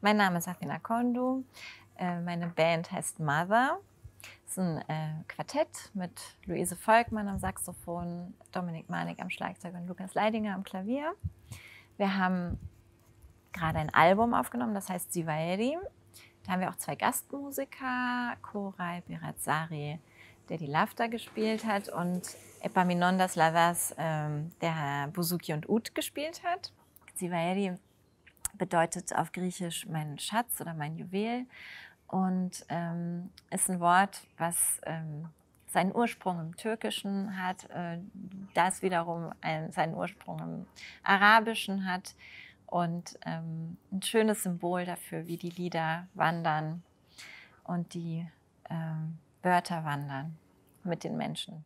Mein Name ist Athina Kontou. Meine Band heißt Mother. Es ist ein Quartett mit Luise Volkmann am Saxophon, Dominik Mahnig am Schlagzeug und Leidinger am Klavier. Wir haben gerade ein Album aufgenommen, das heißt Tzivaeri. Da haben wir auch 2 Gastmusiker, Pérez, der die Lafta gespielt hat, und Epaminondas Ladas, der Bouzouki und Oud gespielt hat. Tzivaeri bedeutet auf Griechisch mein Schatz oder mein Juwel und ist ein Wort, was seinen Ursprung im Türkischen hat, das wiederum seinen Ursprung im Arabischen hat und ein schönes Symbol dafür, wie die Lieder wandern und die Wörter wandern mit den Menschen.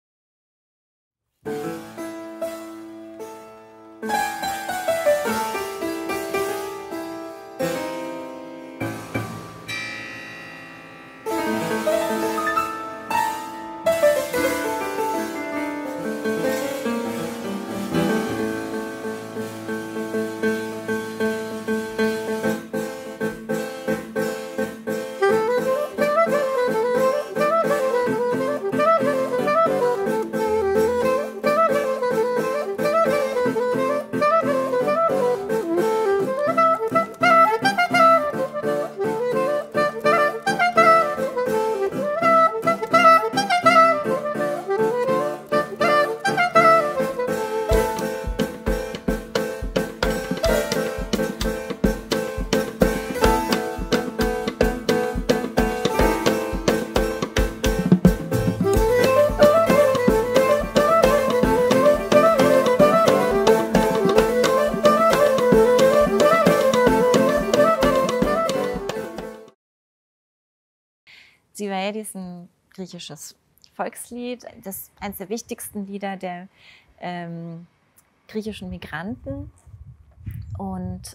Tzivaeri ist ein griechisches Volkslied. Das ist eines der wichtigsten Lieder der griechischen Migranten und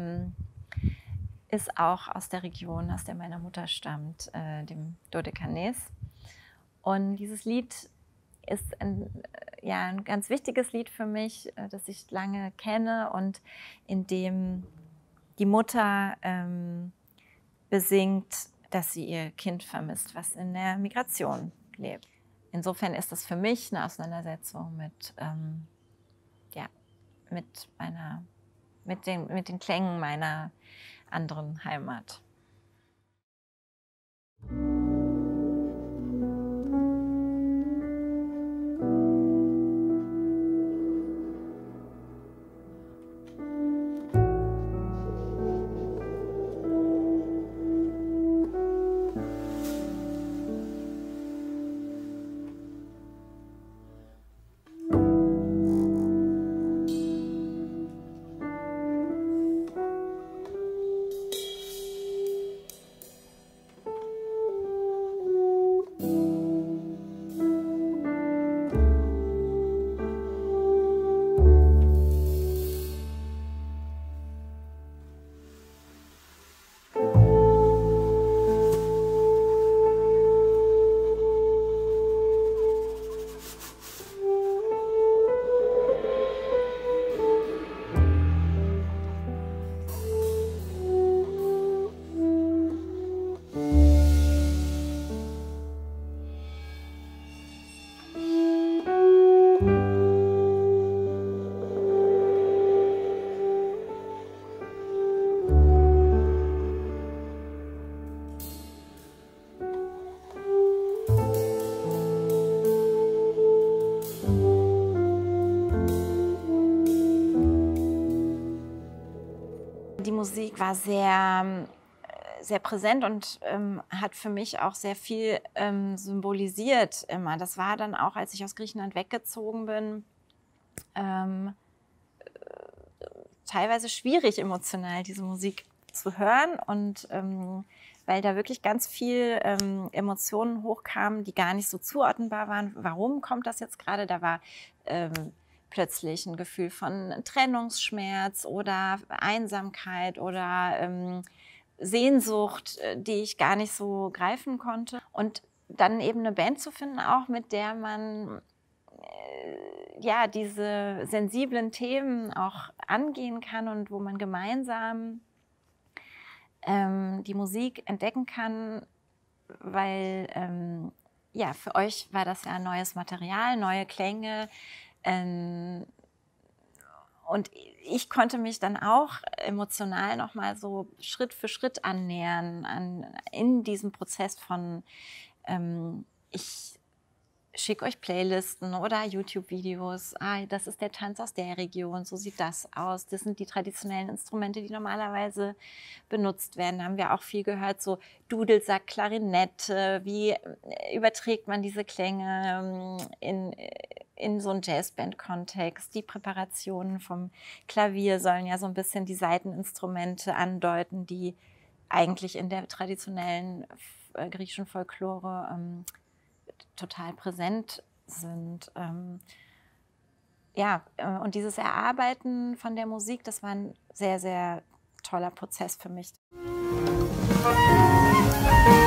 ist auch aus der Region, aus der meine Mutter stammt, dem Dodekanes. Und dieses Lied ist ein ganz wichtiges Lied für mich, das ich lange kenne und in dem die Mutter besingt, dass sie ihr Kind vermisst, was in der Migration lebt. Insofern ist das für mich eine Auseinandersetzung mit den Klängen meiner anderen Heimat. Die Musik war sehr präsent und hat für mich auch sehr viel symbolisiert immer. Das war dann auch, als ich aus Griechenland weggezogen bin, teilweise schwierig emotional, diese Musik zu hören und weil da wirklich ganz viel Emotionen hochkamen, die gar nicht so zuordnenbar waren. Warum kommt das jetzt gerade? Da war plötzlich ein Gefühl von Trennungsschmerz oder Einsamkeit oder Sehnsucht, die ich gar nicht so greifen konnte. Und dann eben eine Band zu finden, auch mit der man diese sensiblen Themen auch angehen kann und wo man gemeinsam die Musik entdecken kann, weil ja, für euch war das ja neues Material, neue Klänge. Und ich konnte mich dann auch emotional nochmal so Schritt für Schritt annähern in diesem Prozess von ich schicke euch Playlisten oder YouTube-Videos. Das ist der Tanz aus der Region, so sieht das aus. Das sind die traditionellen Instrumente, die normalerweise benutzt werden. Da haben wir auch viel gehört, so Dudelsack, Klarinette. Wie überträgt man diese Klänge in so einen Jazzband-Kontext? Die Präparationen vom Klavier sollen ja so ein bisschen die Saiteninstrumente andeuten, die eigentlich in der traditionellen griechischen Folklore total präsent sind. Ja, und dieses Erarbeiten von der Musik, das war ein sehr, sehr toller Prozess für mich.